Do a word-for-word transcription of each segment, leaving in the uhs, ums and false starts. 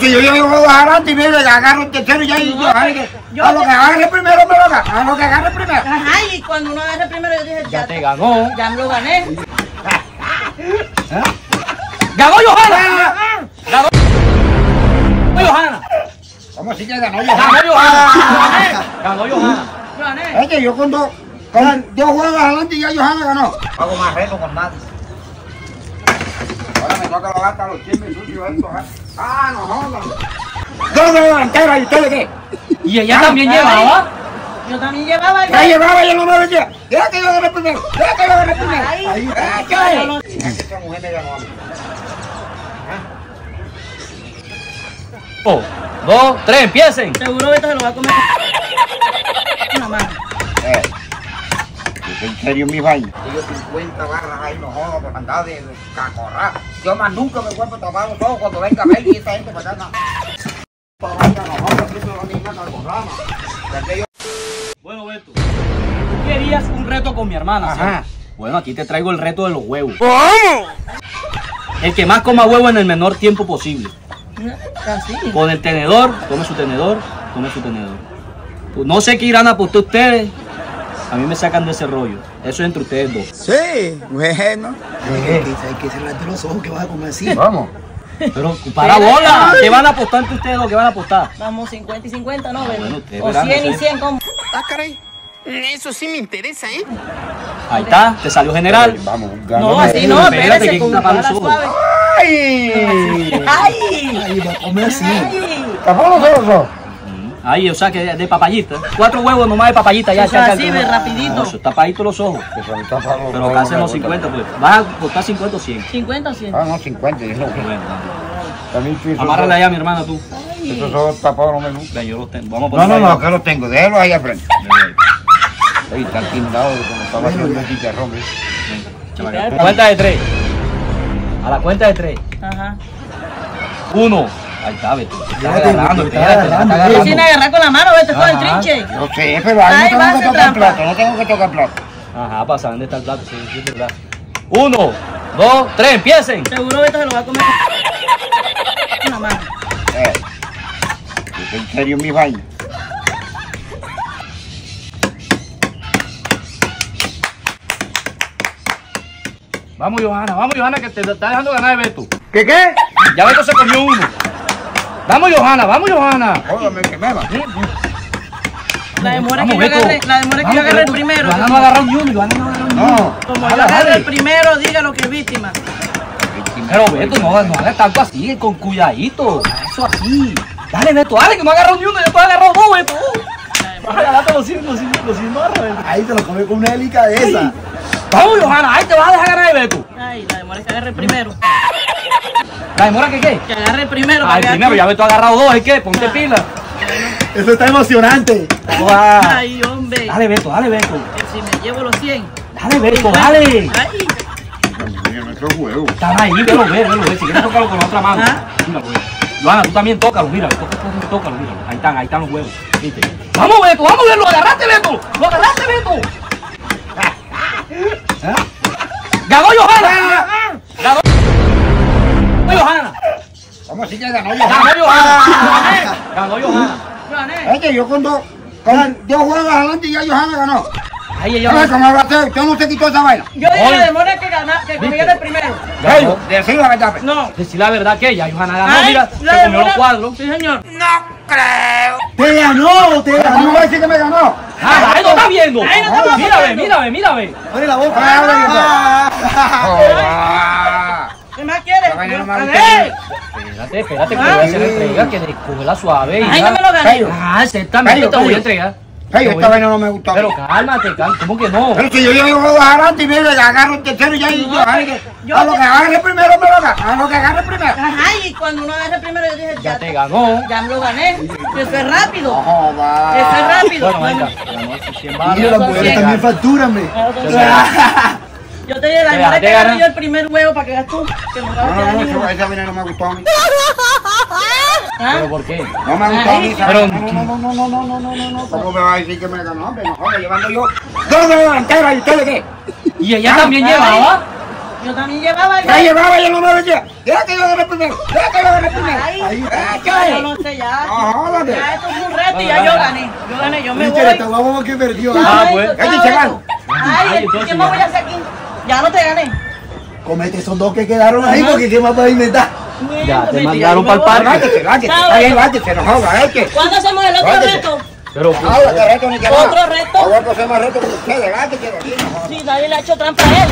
si yo llevo dos adelante y mire, agarro el tercero y ya y yo, ay, que, yo a lo te- que agarre primero me lo agarre, a lo que agarre primero. Ajá, y cuando uno agarre primero, yo dije, Ya te ganó. ya me lo gané. ¿Eh? ¡Ganó Johanna! ¡Ganó Johanna! ¿Cómo así que ganó yo? ¡Ganó Johanna! ¡Ganó Johanna! Yo gané. Es que yo con dos, con dos juegos adelante y ya Johanna ganó. Hago más reto con nadie. Ahora me toca lavar hasta los chismes sucios estos, ¿eh? Ah, no jodan. Dos delanteras, ¿y ustedes qué? Y ella también llevaba. Yo también llevaba. Ya llevaba y yo no me vendía. Deja que yo agarre primero. Deja que yo agarre primero. Ahí. Ahí. Ahí. ¿Qué? Ahí. Esta mujer me ganó a mí. Oh, dos, tres, empiecen. Seguro que esto se lo va a comer. Una mano. Eh. ¿Es en serio mi vaina? Yo cincuenta barras ahí, no jodas, por andar de cacorra. Yo más nunca me vuelvo a tomar los ojos cuando venga a ver y esta gente para acá. Toda vaina, no jodas, siempre lo mismo al programa. Desde yo- Bueno, Beto, tú querías un reto con mi hermana, ¿sí? Ajá. Bueno, aquí te traigo el reto de los huevos. El que más coma huevo en el menor tiempo posible. Así. Con el tenedor, tome su tenedor, tome su tenedor. Pues no sé qué irán a apostar ustedes. A mí me sacan de ese rollo. Eso es entre ustedes dos. Sí, bueno. Hay que cerrarte los ojos que vas a comer así. Vamos. Pero para bola, ¿qué van a apostar entre ustedes dos? ¿Qué van a apostar? Vamos cincuenta y cincuenta, ¿no? Ven? bueno, ustedes O verán, cien y no sé. cien, ¿cómo? Ah, caray. Eso sí me interesa, ¿eh? Ahí está, te salió general. Vamos, No, ganamos. así no, espérate, espérate, que con tapar cara los ojos. suave. ¡Ay! ¡Ay! Ahí va a comer así. ¡Ay! ¡Tapó los ojos! Ahí, o sea que de papayita. Cuatro huevos nomás de papayita ya. Eso ya, ya, así, ya. ve, rapidito. No, eso está tapadito los ojos. Pero casi los cincuenta, pues. ¿Vas a apostar cincuenta o cien? ¿cincuenta o cien? Ah, no, cincuenta, es lo que. Bueno, También sí, esos amárrale ojos- allá a mi hermana tú. Esos ojos tapados no me gustan. Ven, yo los tengo. Vamos a No, poner no, ahí. no, que los tengo. Déjalo ahí al frente. Ahí está tildado de como estaba haciendo el chicharrón. ¿eh? Chamaca, cuenta de tres. A la cuenta de tres. Ajá. Uno. Ahí está, Beto. Te está Fíjate, agarrando, te está espérate, te está agarrando. Yo agarrando. sin agarrar con la mano, vete con el Ajá. trinche. Yo sé, pero ahí Ahí no va tengo a que hacer tocar trampa. plato. No tengo que tocar plato. Ajá, pasa, ¿dónde está el plato? Sí, sí, es verdad. Uno, dos, tres, empiecen. Seguro que esto se lo va a comer. Una mano. Eh. ¿Es en serio mi vaina? Vamos, Johanna, vamos, Johanna, que te está dejando ganar de Beto. ¿Qué qué? Ya Beto se comió uno. Vamos, Johanna, vamos, Johanna. Jódame que me va. La demora es Vamos, que yo Beto. agarre, la demora es que yo Vamos, agarre el Beto. primero. Johanna no agarró ni uno, Johanna no agarró ni uno. No. Como Dale, yo agarre dale. el primero, diga lo que es víctima. Pero Beto, no, no hagas tanto así, con cuidadito. Eso así. Dale, Beto, dale, que no agarró ni uno, ya tú has agarrado dos, Beto. Dale, date los cien, los cien, los cien barras, Beto. Ahí te lo come con una delicadeza. Vamos, Johanna, ahí te vas a dejar ganar de Beto. Ay, la demora es que agarre el primero. ¿La demora que qué? Que agarre el primero. Ah, para el que primero, tú- ya Beto ha agarrado dos, ¿es qué? Ponte Ah. pila. Eso está emocionante. Guau. Ay, hombre. Dale, Beto, dale, Beto. Que si me llevo los cien. Dale, Beto, dale. Ay, Mira, nuestro huevo. Están ahí, velo, ve, velo, ve. Si quieres tocarlo con la otra mano. Ah. Míralo, ve. Johanna, tú también tócalo, mira, tócalo, tócalo, míralo. Ahí están, ahí están los huevos. ¿Viste? Vamos, Beto, vamos, Beto, lo agarraste, Beto. Lo agarraste, Beto. ¿Eh? ¡Ganó Johanna! ¡Ganó Johanna! ¿Cómo así que ganó ¡Ganó yo? Johanna! ¡Ganó Johanna! yo gané. Es que yo con dos, con dos juegos adelante y ya Johanna ganó. Ahí ella A ver, va. ¿cómo va a ser? Usted no se quitó esa vaina. Yo dije Oye. la demora es que ganar, que comiera el primero. Hey, decir la verdad. pues. No. Decir la verdad que ella, Johanna ganó, Ay, mira, la se comió demora- los cuadros. Sí, señor. ¡Te ganó! ¡Te A mí me va a ganó! decir que me ganó. ¡Ah, ahí no está viendo! Ahí no estamos Mira, ve, viendo. mira, ve, mira, ve. ¡Abre la boca! Ah. ¿Qué más quieres? La vaina no me A gusta. ver. Espérate, espérate, que Ah. te voy a hacer la entrega, que de cógela suave. Ay, hija. no me lo gané. Pero- Ah, exactamente, Pero, te voy a pero- entregar. Hey, Te esta voy a- vaina no me gustó. Pero cálmate, cálmate, ¿cómo que no? Pero si yo llevo dos adelante y mire, agarro el tercero y ya y yo, ay, que- yo a lo te- que agarre primero me lo agarre. A lo que agarre primero. Ajá, y cuando uno agarre el primero, yo dije, Ya ya, te ganó. ya me lo gané. Eso es rápido. No joda. Eso es rápido. Bueno, venga, ganó sus cien barras. Y las son mujeres cien. también factúrame. Yo te dije, la Te demora es que gané, agarre gané. yo el primer huevo para que hagas tú. Que no vas a No, quedar no, ninguno. no, esa vaina no me gustó a mí. ¿Ah? ¿Pero por qué? No me gustó a mí. Ay, esa pero- vaina. No, no, no, no, no, no, no, no, no. ¿Cómo me va a decir que me ganó? Hombre, no joda, llevando yo dos delanteras y ustedes qué. ¿Y ella Ah, también ay. llevaba? Yo también llevaba Ya llevaba, yo no me decía. Deja que yo agarre primero. Deja que yo agarre primero. Ay, Ahí. Ah, ya, yo ¿qué? no sé ya. No, jódate. Ya esto es un reto y ya yo gané. Yo gané, yo me voy. Richard, esta guapa que perdió. Ya, Ah, esto pues. está Ay, esto. chaval. Ay, Ay, entonces ¿qué más ya. voy a hacer aquí? Ya no te gané. Comete esos dos que quedaron ahí Ajá. porque ¿qué más vas a inventar? Ya, te Miéntame, mandaron yo me pa'l voy. parque. Láquete, láquete. Chao. Está bien, láquete, no joda, es que. ¿Cuándo hacemos el otro Láquete. reto? Pero, No, este reto ni que nada. ¿Otro reto? Ahora pues hacemos reto con ustedes, láquete de aquí, no joda. Sí, nadie le ha hecho trampa a él.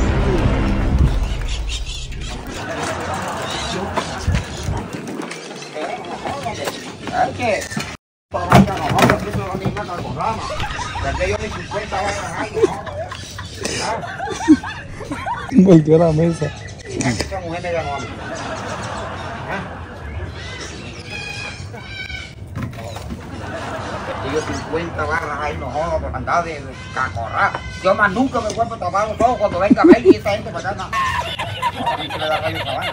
Es que. Todavía no joda, que eso no tiene nada con rama. Porque yo mis cincuenta barras ahí, no joda. Volteó la mesa. Esa mujer me ganó a mí. Yo cincuenta barras ahí, no joda, por andar de cacorra. Yo más nunca me vuelvo a tapar los ojos cuando venga a ver y esa gente para acá. No. A mí se me da rayo esa vaina.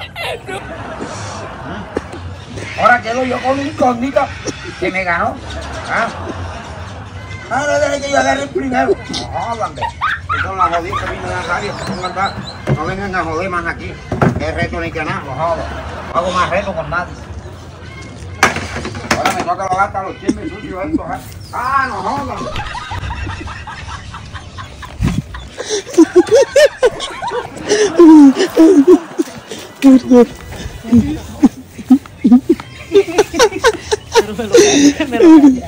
Ahora quedo yo con una incógnita que me ganó. ¿Ah? Ahora déjame que yo agarre el primero. No jodan, ve. Son las jodidas que a mí me dan rabia. No andar. No vengan a joder más aquí. Que reto ni que nada, no jodan. No hago más reto con nadie. Ahora me toca lavar hasta los chismes sucios estos. ¿Eh? Ah, no jodan. Pero me lo, me lo